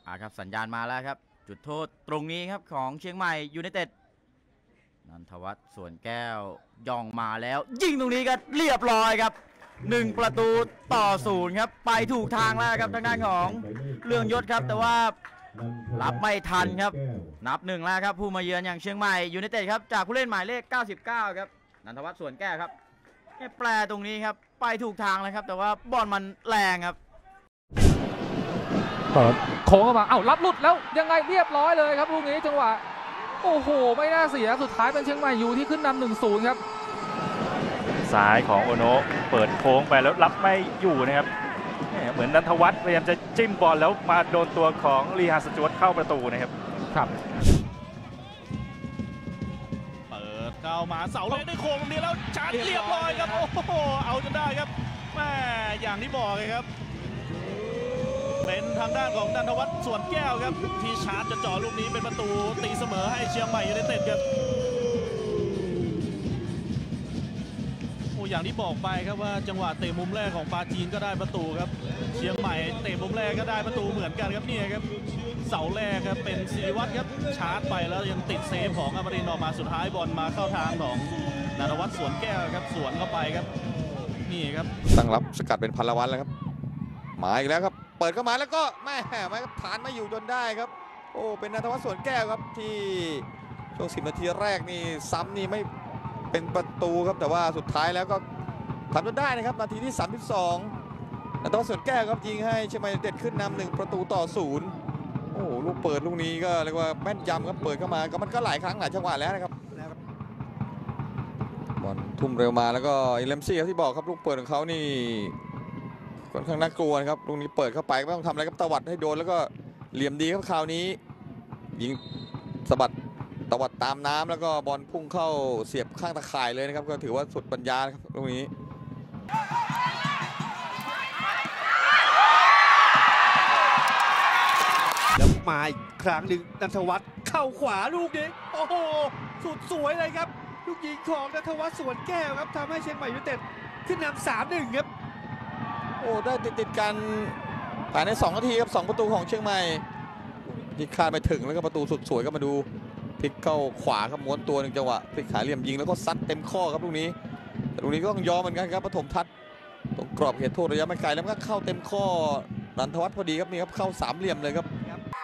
ครับสัญญาณมาแล้วครับจุดโทษตรงนี้ครับของเชียงใหม่ยูไนเต็ดนันทวัฒน์สวนแก้วย่องมาแล้วยิงตรงนี้ก็เรียบร้อยครับ1-0ครับไปถูกทางแล้วครับทางด้านของเรืองยศครับแต่ว่ารับไม่ทันครับนับ1แล้วครับผู้มาเยือนอย่างเชียงใหม่ยูไนเต็ดครับจากผู้เล่นหมายเลข99ครับนันทวัฒน์สวนแก้วครับแปลตรงนี้ครับไปถูกทางเลยครับแต่ว่าบอลมันแรงครับเปิดโค้งเข้ามารับหลุดแล้วยังไงเรียบร้อยเลยครับลูกนี้จังหวะโอ้โหไม่น่าเสียสุดท้ายเป็นเชียงใหม่ยูที่ขึ้นนำ 1-0 ครับซ้ายของโอโนะเปิดโค้งไปแล้วรับไม่อยู่นะครับเหมือนนันทวัฒน์พยายามจะจิ้มบอลแล้วมาโดนตัวของลีฮาสจวตเข้าประตูนะครับครับเปิดเข้ามาเสาเลยได้โค้งตรงนี้แล้วชาร์จเรียบร้อยครับโอ้โหเอาจนได้ครับแม่อย่างที่บอกเลยครับเป็นทางด้านของนันทวัฒน์สวนแก้วครับที่ชาร์จจะจ่อลูกนี้เป็นประตูตีเสมอให้เชียงใหม่ยูไนเต็ดครับโอ้อย่างที่บอกไปครับว่าจังหวะเตะมุมแรกของปาจีนก็ได้ประตูครับเชียงใหม่เตะมุมแรกก็ได้ประตูเหมือนกันครับนี่ครับเสาแรกครับเป็นศิริวัฒน์ครับชาร์จไปแล้วยังติดเซฟของอมรินทร์ออกมาสุดท้ายบอลมาเข้าทางของนันทวัฒน์สวนแก้วครับสวนเข้าไปครับนี่ครับตั้งรับสกัดเป็นพันละวันแล้วครับมาอีกแล้วครับเปิดเข้ามาแล้วก็แม่ฐานไม่อยู่จนได้ครับโอ้เป็นนันทวัฒน์สวนแก้วครับที่ช่วง10 นาทีแรกนี่ซ้ำนี่ไม่เป็นประตูครับแต่ว่าสุดท้ายแล้วก็ทำจนได้นะครับนาทีที่32นันทวัฒน์สวนแก้วครับยิงให้เชียงใหม่ยูไนเต็ดขึ้นนำ1-0โอ้ลูกเปิดลูกนี้ก็เรียกว่าแม่นยำครับเปิดเข้ามาก็มันก็หลายครั้งหลายจังหวะแล้วนะครับบอลทุ่มเร็วมาแล้วก็อิเลมซี่ครับที่บอกครับลูกเปิดของเขานี่ค่อนข้างน่ากลัวนะครับลูกนี้เปิดเข้าไปไม่ต้องทำอะไรครับตวัดให้โดนแล้วก็เหลี่ยมดีครับคราวนี้ยิงสะบัดตวัดตามน้ำแล้วก็บอลพุ่งเข้าเสียบข้างตะข่ายเลยนะครับก็ถือว่าสุดปัญญาครับลูกนี้แล้วมาอีกครั้งหนึ่งนันทวัฒน์เข้าขวาลูกนี้โอ้โหสุดสวยเลยครับลูกยิงของนันทวัฒน์สวนแก้วครับทำให้เชียงใหม่ยูไนเต็ดขึ้นนำ 3-1 ครับโอ้ได้ติดกันภายใน2 นาทีครับ2 ประตูของเชียงใหม่ยิงคาดไปถึงแล้วก็ประตูสุดสวยก็มาดูพลิกเข้าขวาครับม้วนตัว1 จังหวะพลิกขาเหลี่ยมยิงแล้วก็ซัดเต็มข้อครับลูกนี้แต่ลูกนี้ก็ต้องยอมเหมือนกันครับปฐมทัศน์ตรงกรอบเขตโทษระยะไม่ไกลแล้วก็เข้าเต็มข้อนันทวัฒน์พอดีครับนี่ครับเข้า3 เหลี่ยมเลยครับ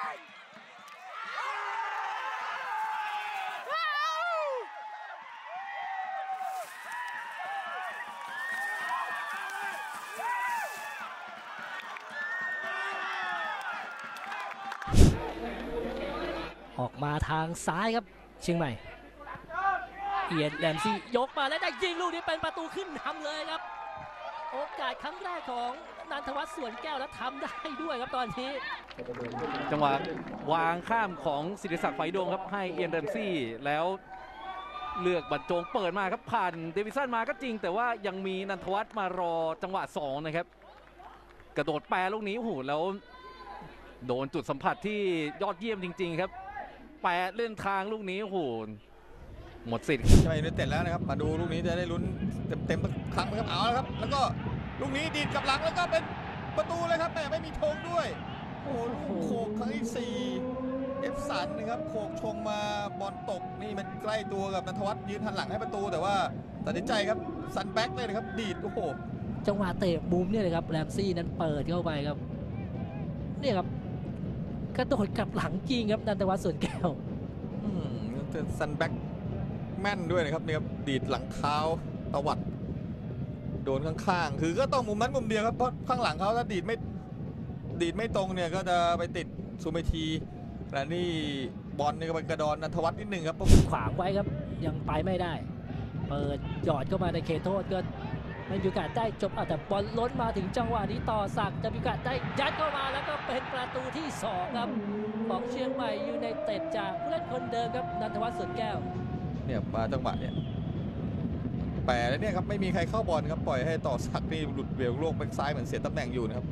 ออกมาทางซ้ายครับเชียงใหม่เอียนแลมซี่ยกมาแล้วได้ยิงลูกนี้เป็นประตูขึ้นนำเลยครับโอกาสครั้งแรกของนันทวัฒน์สวนแก้วแล้วทำได้ด้วยครับตอนนี้จังหวะวางข้ามของศิริศักดิ์ไฟดวงครับให้เอียนแลมซี่แล้วเลือกบรรจงเปิดมาครับผ่านเดวิสันมาก็จริงแต่ว่ายังมีนันทวัฒน์มารอจังหวะ2นะครับกระโดดแปรลูกนี้โอ้โหแล้วโดนจุดสัมผัสที่ยอดเยี่ยมจริงๆครับแปะเล่นทางลูกนี้โอ้โหหมดสิทธิ์ใช่ยูไนเต็ดแล้วนะครับมาดูลูกนี้จะได้ลุ้นเต็มครั้งไหมครับเอาแล้วครับแล้วก็ลูกนี้ดีดกับหลังแล้วก็เป็นประตูเลยครับแต่ไม่มีธงด้วยโอ้ลูกโขกครั้งที่4เอฟสันนะครับโขกชงมาบอลตกนี่มันใกล้ตัวกับนันทวัฒน์ยืนหันหลังให้ประตูแต่ว่าตัดสินใจครับซันแบ็กเลยนะครับดีดโอ้โหจังหวะเตะมุมเนี่ยเลยครับแรมซี่นั้นเปิดเข้าไปครับเนี่ยครับกระโดดกลับหลังจริงครับนันทวัฒน์สวนแก้วซันแบ็กแม่นด้วยนะครับเนี่ยครับดีดหลังเท้าตวัดโดนข้างๆคือก็ต้องมุมนั้นมุมเดียวครับเพราะข้างหลังเขาถ้าดีดไม่ตรงเนี่ยก็จะไปติดซูเมทีและนี่บอลนี่ก็เป็นกระดอนนันทวัฒน์นิดหนึ่งครับขวางไว้ครับยังไปไม่ได้เปิดหยอดเข้ามาในเขตโทษก็ไม่มีโอกาสได้จบแต่บอลล้นมาถึงจังหวะนี้ต่อศักดิ์จะมีโอกาสได้ยัดเข้ามาแล้วก็เป็นประตูที่2ครับของเชียงใหม่ยูไนเต็ดจากผู้เล่นคนเดิมครับนันทวัฒน์สวนแก้วเนี่ยมาจังหวะเนี่ยแปรแล้วเนี่ยครับไม่มีใครเข้าบอลครับปล่อยให้ต่อศักดิ์นี่หลุดเบี่ยงโลกแบ็กซ้ายเหมือนเสียตำแหน่งอยู่นะครับ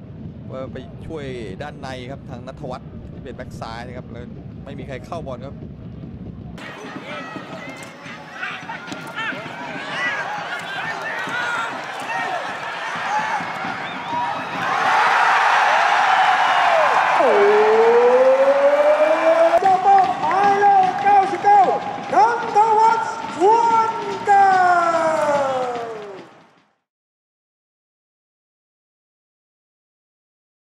ว่าไปช่วยด้านในครับทางนันทวัฒน์ที่เป็นแบ็กซ้ายนะครับแล้วไม่มีใครเข้าบอลครับ